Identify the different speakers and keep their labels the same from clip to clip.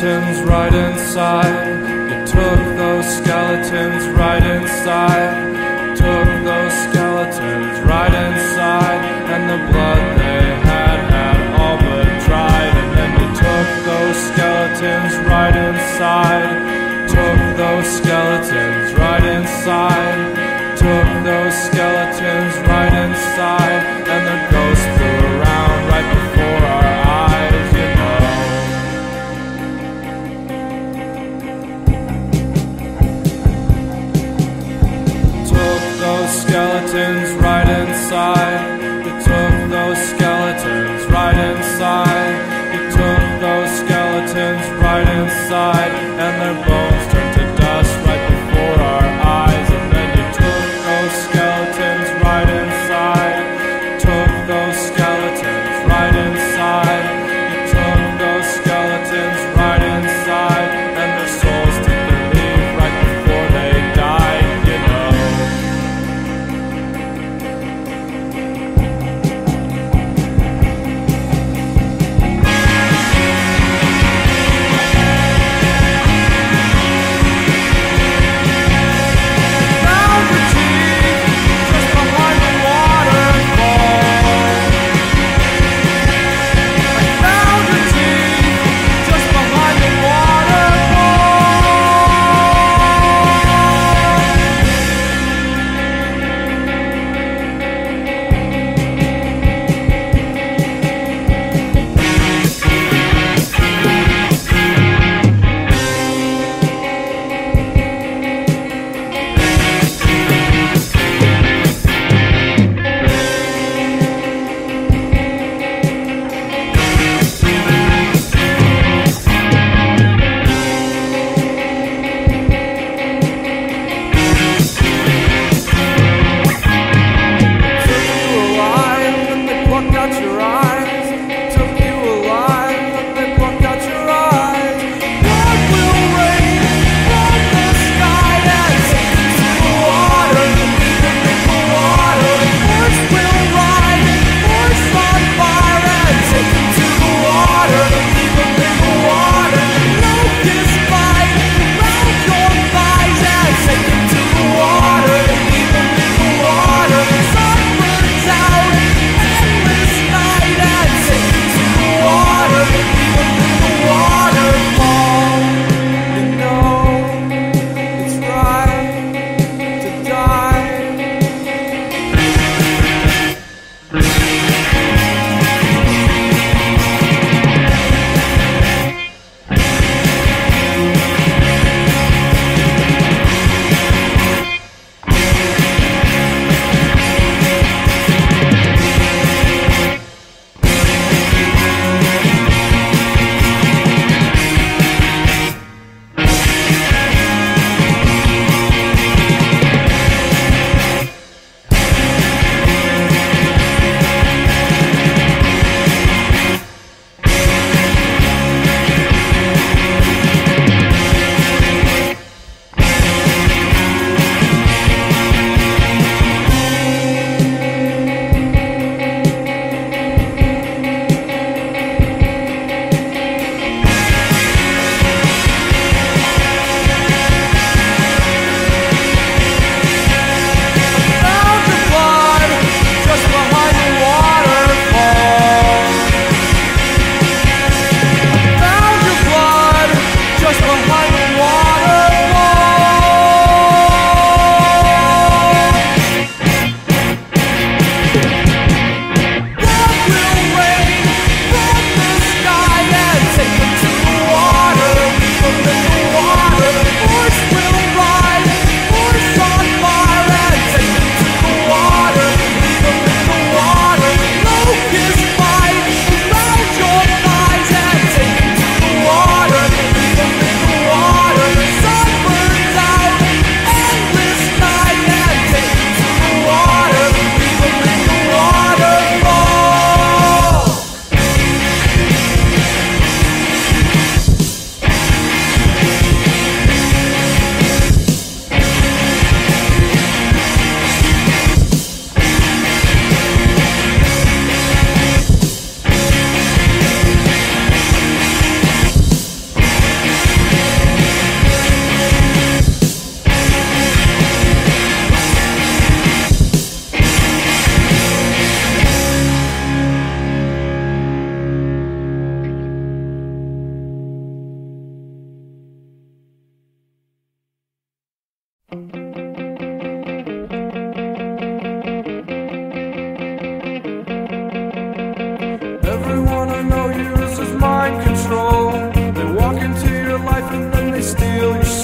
Speaker 1: skeletons right inside. You took those skeletons right inside. Took those skeletons right inside. And the blood they had all but dried. And then you took those skeletons right inside. Took those skeletons right inside. Took those skeletons right inside. And the ghost flew around right before our eyes, you know. Took those skeletons right inside. You took those skeletons right inside. You took those skeletons right inside. And their bones turned to dust right before our eyes. And then you took those skeletons right inside.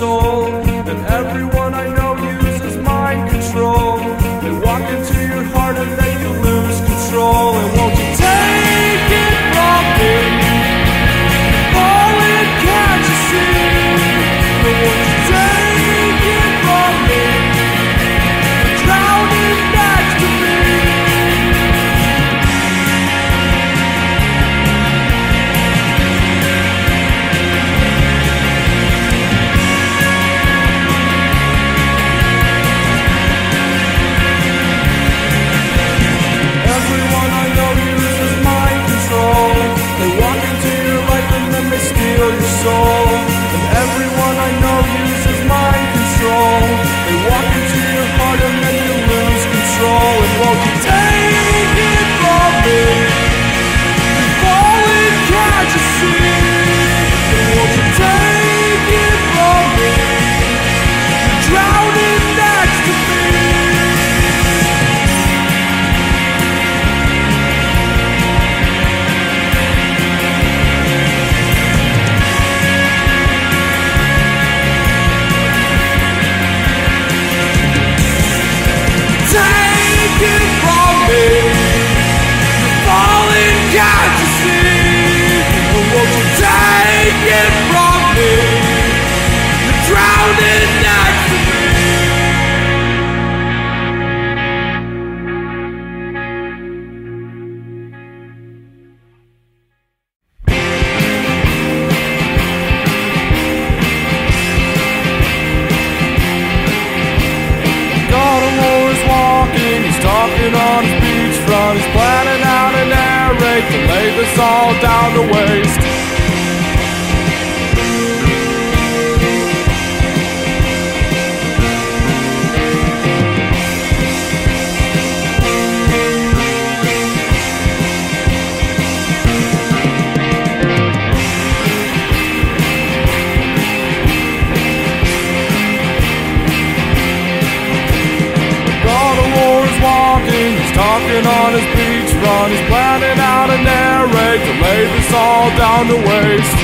Speaker 1: soul. And everyone I know uses mind control. They walk into your heart and then you lose control. And won't you take it from me? Falling, can't you see? And won't you take it from me? Drowning next to me. Steal your soul. And everyone I know uses mind control. They walk into your heart and then you lose control. And won't you take it from me? You're falling, can't you see? And won't you take it from me? You're drowning next to me. Take it from me. You're falling, can't you see? And won't you take it from me? You're drowning next to me. Talking on his beachfront, he's planning out an air raid to lay this all down to waste. Talking on his beachfront, he's planning out an air raid to lay this all down to waste.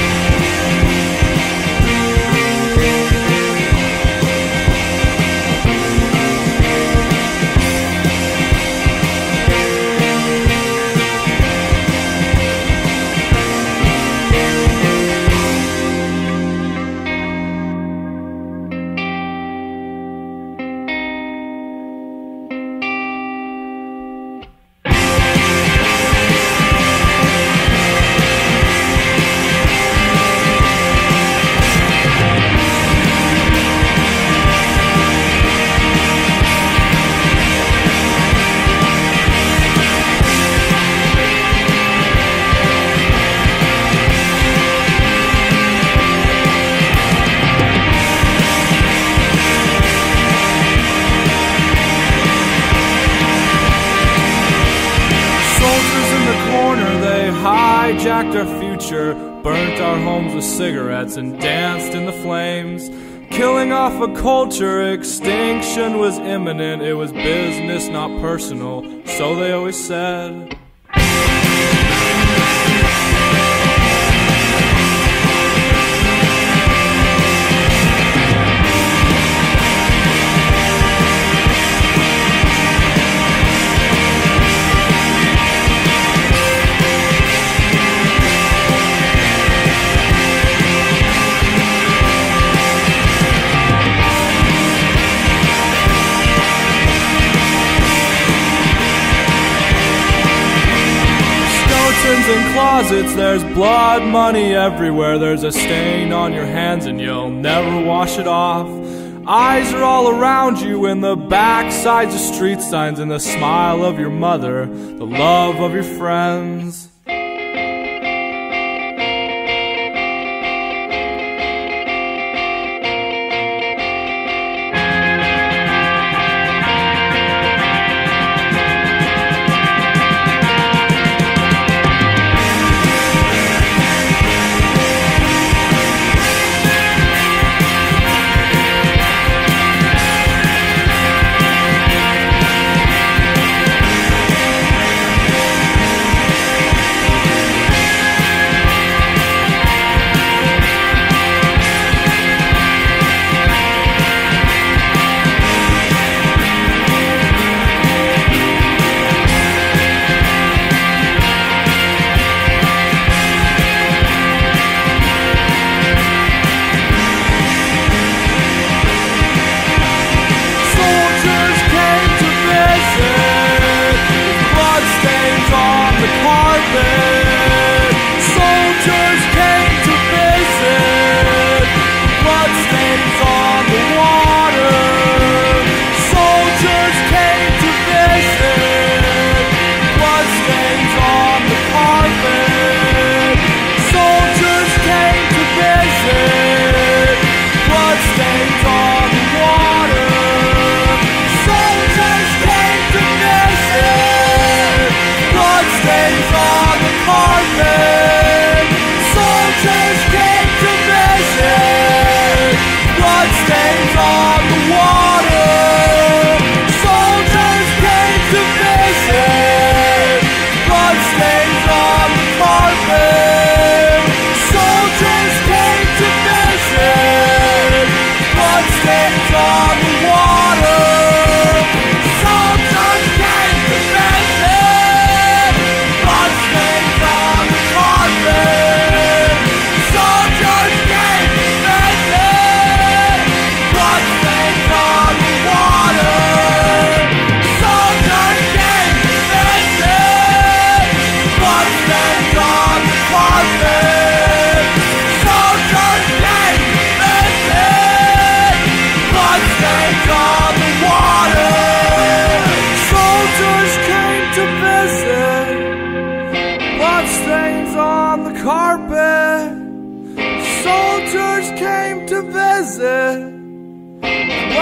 Speaker 1: Hijacked our future, burnt our homes with cigarettes and danced in the flames, killing off a culture. Extinction was imminent, it was business, not personal, so they always said. In closets, there's blood money everywhere. There's a stain on your hands and you'll never wash it off. Eyes are all around you in the backsides of street signs, and the smile of your mother, the love of your friends.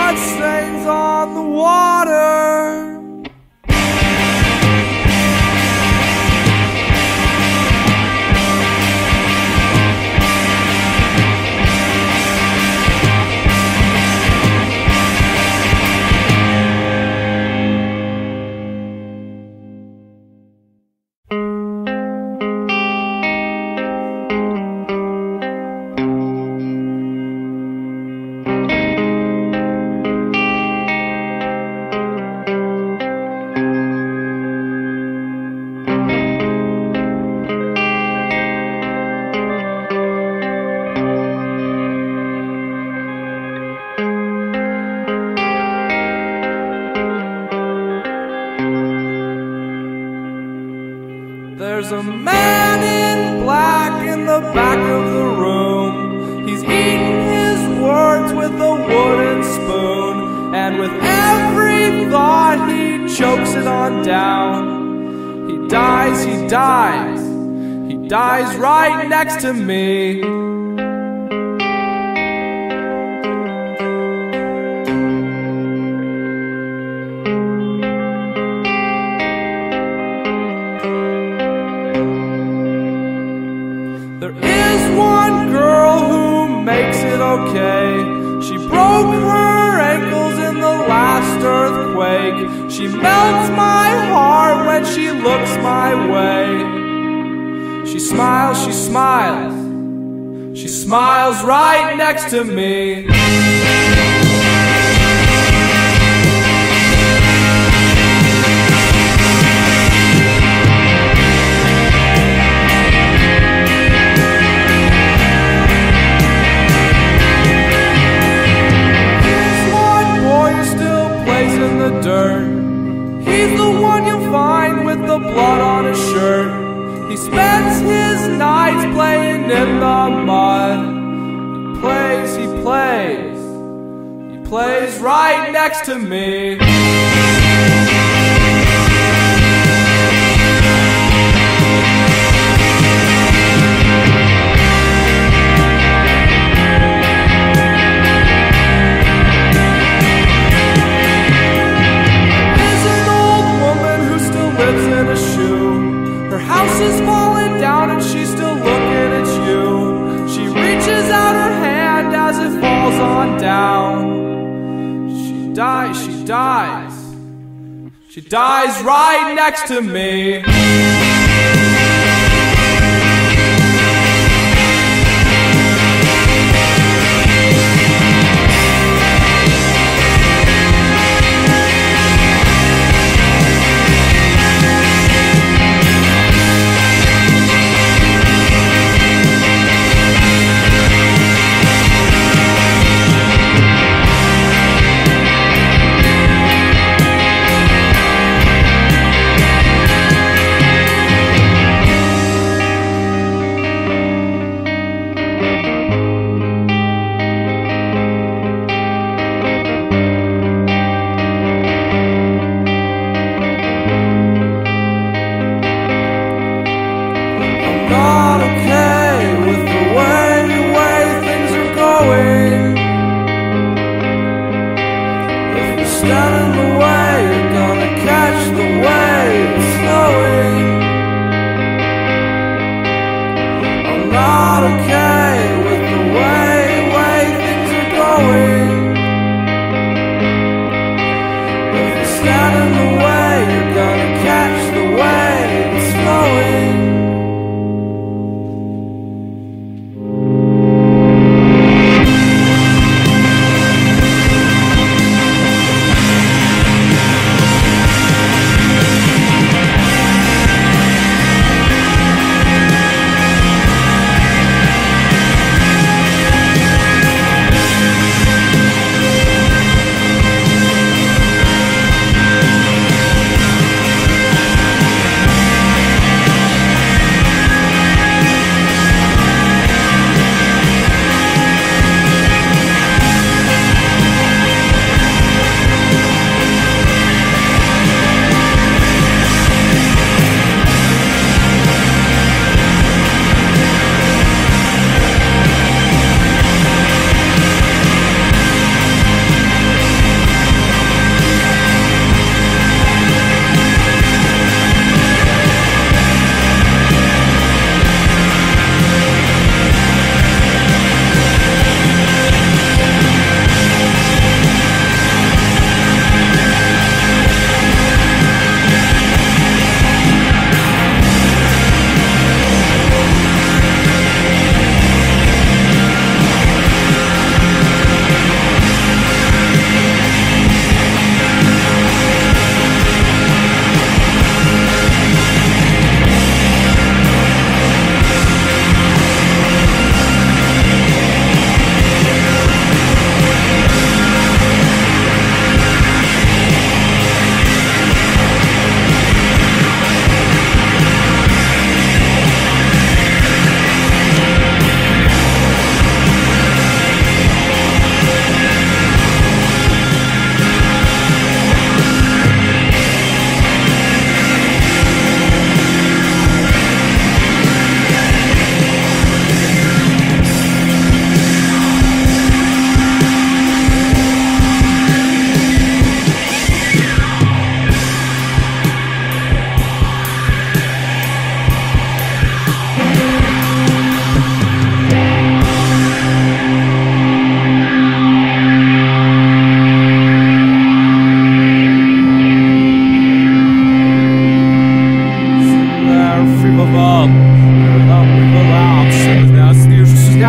Speaker 1: blood stains on the water. There's a man in black in the back of the room. He's eating his words with a wooden spoon, and with every thought he chokes it on down. He dies, he dies, he dies right next to me. There is one girl who makes it okay. She broke her ankles in the last earthquake. She melts my heart when she looks my way. She smiles, she smiles, she smiles right next to me. He's the one you'll find with the blood on his shirt. He spends his nights playing in the mud. He plays, he plays, he plays right next to me. Is falling down and she's still looking at you. She reaches out her hand as it falls on down. She dies, she dies, she dies right next to me.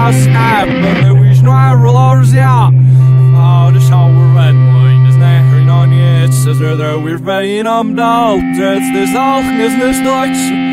Speaker 1: das Appen, wie ich nur rollers, ja. Oh, das schau wir wenn, das näher noch nicht, das er da wir bei ihm am Dalt, das ist auch nicht Deutsch.